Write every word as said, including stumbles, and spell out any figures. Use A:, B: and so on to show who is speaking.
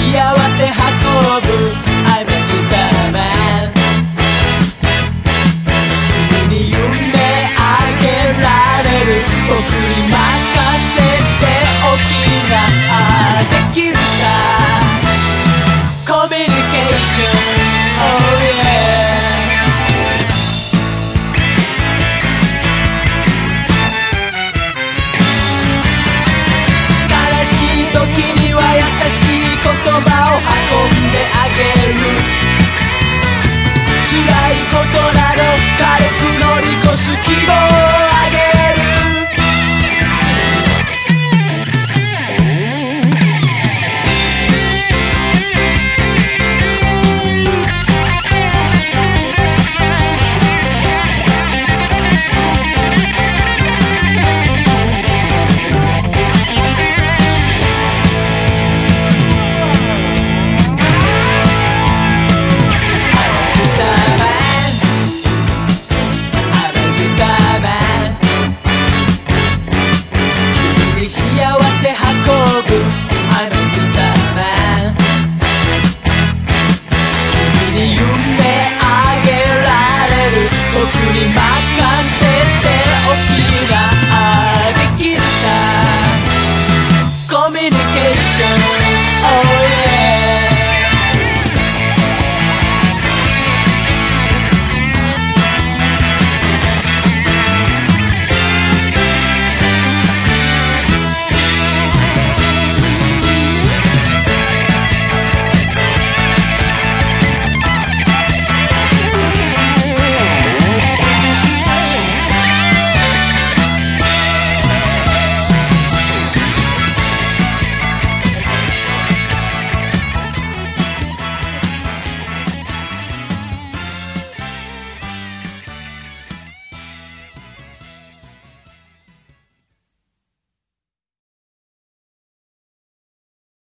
A: せ運ぶ I'm a good man 君に夢あげられる僕に任せておきなあできるさコミュニケーション Oh yeah悲しい時には優しい言葉を運んであげる辛いことなど軽く乗り越す希望をあげる僕に任せておきなあできるさコミュニケーション Oh yeah